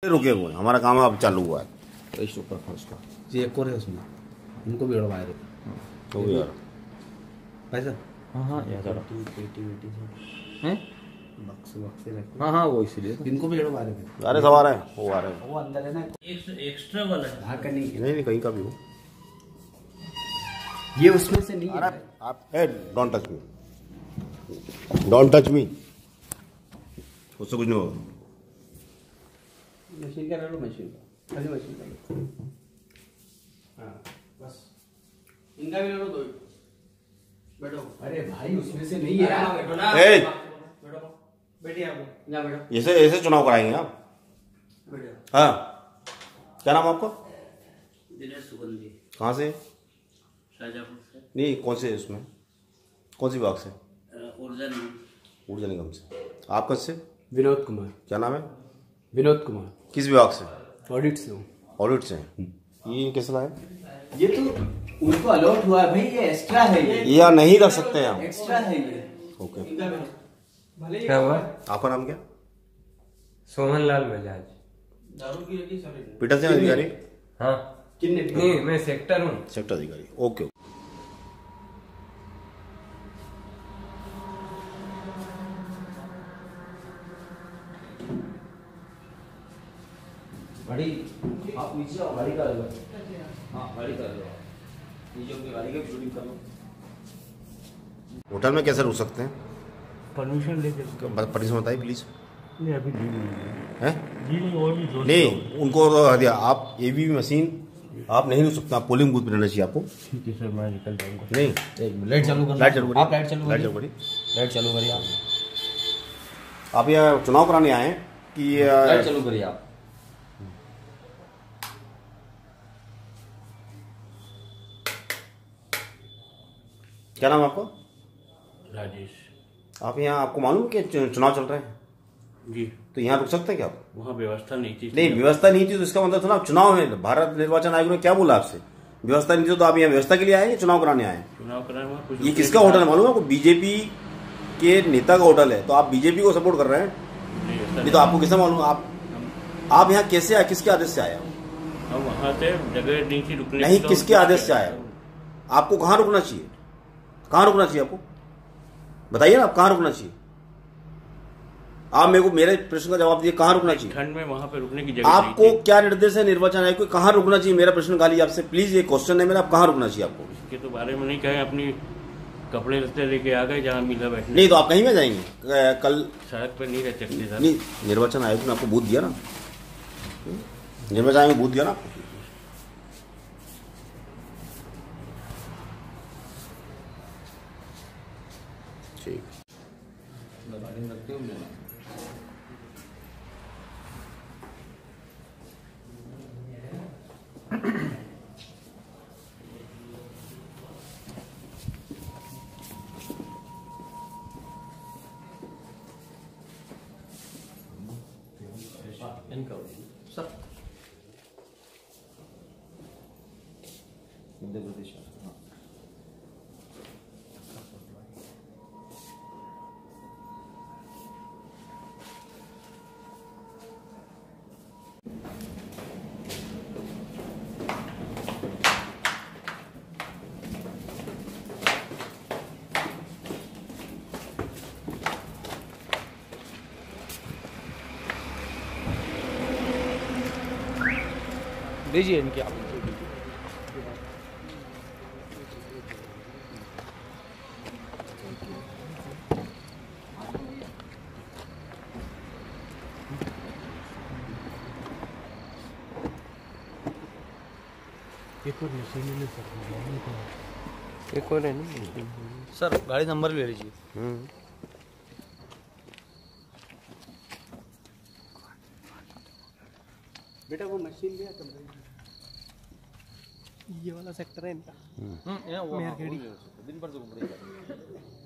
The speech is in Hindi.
रुके हुए हमारा काम अब चालू हुआ है। तो इस ऊपर था उसका जी एक और है उसमें, उनको भी उड़वाए थे तो यार पैसा। हाँ हाँ यार पेटी हैं बक्से रखे। हाँ हाँ वो इसीलिए तो। इनको भी उड़वा रहे थे। अरे सब आ रहे हैं, वो आ रहे हैं। वो अंदर है ना, एक्स्ट्रा वाला है। बाहर का नहीं है। नहीं कहीं का भी हो। ये उसमें से नहीं है। अरे आप don't touch me, don't touch me, उससे कुछ नहीं होगा। मशीन का लो, मशीन का खाली मशीन का लो। हाँ बस इनका भी ले लो दो। बैठो। अरे भाई उसमें से नहीं है। बैठो ना, बैठो बैठिए आप ना, बैठो। ऐसे ऐसे चुनाव कराएंगे आप? बैठो। हाँ क्या नाम आपका? दिनेश सुगंधी। कहाँ से? शाहजहाँपुर से। नहीं कौन से उसमें, कौन सी विभाग से? ऊर्जा निगम से। आप कब से? विनोद कुमार। क्या नाम है? विनोद कुमार। किस विभाग से? ऑडिट से हूँ। ऑडिट से। ये कैसे लाए? ये तो उनको अलॉट हुआ है भाई, ये एक्स्ट्रा है। ये या नहीं रख सकते हैं हम? एक्स्ट्रा है ये। ओके। क्या हुआ? आपका नाम क्या? सोहन लाल बजाज। दारू की रखी सर। पीटर सिंह अधिकारी? हाँ कितने? नहीं मैं सेक्टर हूँ। सेक्टर अधिकारी। ओके। गाड़ी आप नीचे आओ, गाड़ी का लो। हाँ गाड़ी का लो, नीचे उनकी गाड़ी की शूटिंग कर लो। होटल में कैसे रुक सकते हैं? परमिशन लेके। परमिशन बताइए प्लीज। नहीं अभी दी नहीं है? जी नहीं, और भी दो नहीं उनको तो दिया आप। एवीवी मशीन आप नहीं रुक सकते, आप पोलिंग बूथ पे रहना चाहिए आपको। ठीक है सर, मैं निकल जाऊंगा। नहीं एक लाइट चालू कर, लाइट चालू करिए। आप लाइट चालू लाइट करिए, चालू करिए। लाइट चालू करिए आप। आप यहाँ चुनाव कराने आए हैं कि लाइट चालू करिए आप। क्या नाम है आपका? राजेश आप यहाँ, आपको मालूम है कि चुनाव चल रहे हैं? जी। तो यहाँ रुक सकते हैं क्या आप? वहाँ व्यवस्था नहीं थी। नहीं व्यवस्था नहीं थी तो इसका मतलब था ना चुनाव है। भारत निर्वाचन आयोग ने क्या बोला आपसे? व्यवस्था नहीं थी तो आप यहाँ व्यवस्था के लिए आए हैं, चुनाव कराने आए हैं? चुनाव कराने वहाँ कुछ। ये किसका होटल है मालूम है आपको? बीजेपी के नेता का होटल है। तो आप बीजेपी को सपोर्ट कर रहे हैं? नहीं तो आपको कैसे मालूम? आप यहाँ कैसे आए, किसके आदेश से आए? हम वहाँ से जगह नहीं थी रुकने नहीं की, तो किसके हम- आदेश से आए? आपको कहाँ रुकना चाहिए? कहाँ रुकना चाहिए आपको? बताइए ना, आप कहाँ रुकना चाहिए? आप मेरे को मेरे प्रश्न का जवाब दीजिए, कहाँ रुकना चाहिए? ठंड में वहाँ पे रुकने की जगह आपको नहीं थी। क्या निर्देश है निर्वाचन आयोग को, कहाँ रुकना चाहिए? मेरा प्रश्न खाली आपसे प्लीज, ये क्वेश्चन है मेरा, आप कहाँ रुकना चाहिए आपको? इसके तो बारे में नहीं कहे, अपनी कपड़े लत्ते लेके आ गए जहाँ मिला बैठने। नहीं तो आप कहीं में जाएंगे कल? सड़क पर नहीं रह सकते सर। नहीं निर्वाचन आयोग ने आपको बूथ दिया ना? निर्वाचन आयोग ने बूथ दिया ना आपको? ठीक। गाड़ी में रखते हो लेना। इनका सर मध्य प्रदेश। हाँ लीजिए इनकी आप। एक और मशीन में एक और है नहीं सर, गाड़ी नंबर ले लीजिए। बेटा वो मशीन लिया तुम? ये वाला सेक्टर है इनका। दिन भर तो घूम रही है।